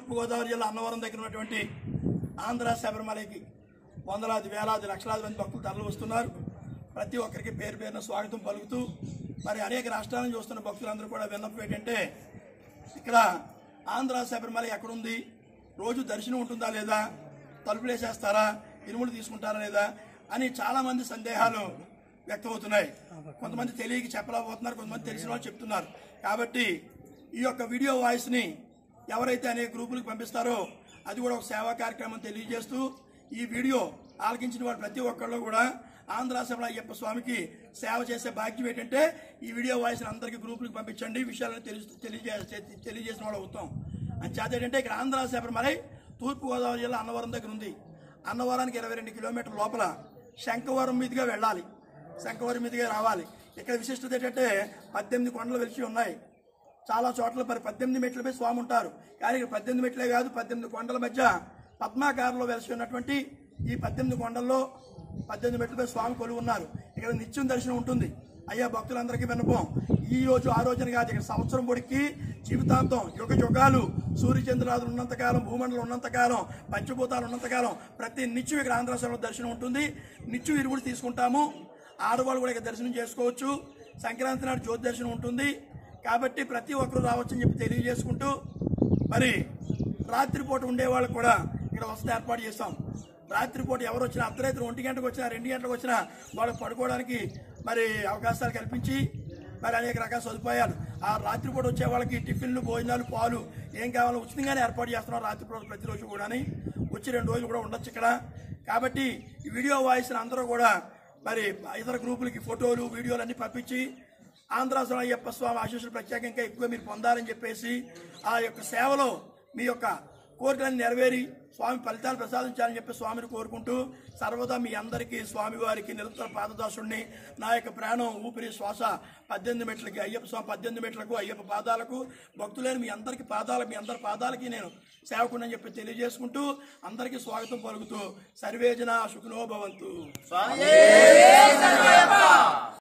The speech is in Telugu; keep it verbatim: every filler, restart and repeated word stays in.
తూర్పుగోదావరి జిల్లా అన్నవరం దగ్గర ఉన్నటువంటి ఆంధ్ర శబరిమలకి వందలాది వేలాది లక్షలాది మంది భక్తులు తరలి వస్తున్నారు. ప్రతి ఒక్కరికి పేరు పేరున స్వాగతం పలుకుతూ మరి అనేక రాష్ట్రాలను చూస్తున్న భక్తులందరూ కూడా విన్నపం ఏంటంటే, ఇక్కడ ఆంధ్ర శబరిమల ఎక్కడుంది, రోజు దర్శనం ఉంటుందా లేదా, తలుపులు వేసేస్తారా, ఇరుములు తీసుకుంటారా లేదా అని చాలామంది సందేహాలు వ్యక్తమవుతున్నాయి. కొంతమంది తెలియక చెప్పలేకపోతున్నారు, కొంతమంది తెలిసిన వాళ్ళు చెప్తున్నారు. కాబట్టి ఈ యొక్క వీడియో వాయిస్ని ఎవరైతే అనేక గ్రూపులకు పంపిస్తారో అది కూడా ఒక సేవా కార్యక్రమం తెలియజేస్తూ, ఈ వీడియో ఆలకించిన వాళ్ళు ప్రతి ఒక్కళ్ళు కూడా ఆంధ్ర శబరిమల అయ్యప్ప స్వామికి సేవ చేసే భాగ్యం ఏంటంటే ఈ వీడియో వాయిస్ని అందరికీ గ్రూపులకు పంపించండి, విషయాలను తెలియ తెలియజే తెలియజేసిన వాళ్ళు అవుతాం. అని చేత ఏంటంటే ఇక్కడ ఆంధ్ర శబరిమల తూర్పుగోదావరి జిల్లా అన్నవరం దగ్గర ఉంది. అన్నవరానికి ఇరవై రెండు కిలోమీటర్ల లోపల శంఖవరం మీదుగా వెళ్ళాలి, శంఖవరం మీదుగా రావాలి. ఇక్కడ విశిష్టత ఏంటంటే పద్దెనిమిది కొండలు వెలిసి ఉన్నాయి. చాలా చోట్ల మరి పద్దెనిమిది మెట్లపై స్వామి ఉంటారు, కానీ ఇక్కడ పద్దెనిమిది మెట్లే కాదు, పద్దెనిమిది కొండల మధ్య పద్మాకారంలో వెలిసి ఉన్నటువంటి ఈ పద్దెనిమిది కొండల్లో పద్దెనిమిది మెట్లపై స్వామి కొలువు ఉన్నారు. ఇక్కడ నిత్యం దర్శనం ఉంటుంది. అయ్యా భక్తులందరికీ విన్నపం, ఈ రోజు ఆ రోజున కాదు, ఇక్కడ సంవత్సరం పొడికి జీవితాంతం యుగ యుగాలు సూర్యచంద్రాదులు ఉన్నంతకాలం, భూమండలం ఉన్నంతకాలం, పంచభూతాలు ఉన్నంతకాలం ప్రతి నిత్యం ఇక్కడ ఆంధ్ర శబరిమల దర్శనం ఉంటుంది. నిత్యం ఇరువుడు తీసుకుంటాము. ఆడవాళ్ళు కూడా ఇక్కడ దర్శనం చేసుకోవచ్చు. సంక్రాంతి నాడు జ్యోతి దర్శనం ఉంటుంది. కాబట్టి ప్రతి ఒక్కరు రావచ్చని చెప్పి తెలియజేసుకుంటూ, మరి రాత్రిపూట ఉండేవాళ్ళకు కూడా ఇక్కడ వసతి ఏర్పాటు చేస్తాం. రాత్రిపూట ఎవరు వచ్చినా, అర్ధరాత్రి ఒంటి గంటకు వచ్చినా, రెండు గంటలకు వచ్చినా వాళ్ళకి పడుకోవడానికి మరి అవకాశాలు కల్పించి మరి అనేక రకాల సదుపాయాలు, ఆ రాత్రిపూట వచ్చే వాళ్ళకి టిఫిన్లు, భోజనాలు, పాలు ఏం కావాలో ఉచితంగానే ఏర్పాటు చేస్తున్నాం. రాత్రిపూట ప్రతిరోజు కూడా వచ్చి రెండు రోజులు కూడా ఉండొచ్చు ఇక్కడ. కాబట్టి ఈ వీడియో వాయిస్ని అందరూ కూడా మరి ఇతర గ్రూపులకి ఫోటోలు, వీడియోలు అన్ని పంపించి ఆంధ్ర శబరిమల అయ్యప్ప స్వామి ఆశీస్సులు ప్రత్యేకంగా ఎక్కువ మీరు పొందాలని చెప్పేసి ఆ యొక్క సేవలో మీ యొక్క కోరికలను నెరవేరి స్వామి ఫలితాలు ప్రసాదించాలని చెప్పి స్వామిని కోరుకుంటూ, సర్వదా మీ అందరికీ స్వామివారికి నిరంతర పాదదాసుడిని, నా యొక్క ప్రాణం ఊపిరి శ్వాస పద్దెనిమిది మెట్లకి అయ్యప్ప స్వామి పద్దెనిమిది మెట్లకు అయ్యప్ప పాదాలకు భక్తులేని మీ అందరికి పాదాల మీ అందరి పాదాలకి నేను సేవకుని చెప్పి తెలియజేసుకుంటూ అందరికీ స్వాగతం పలుకుతూ సర్వేజన సుఖినో భవంతు.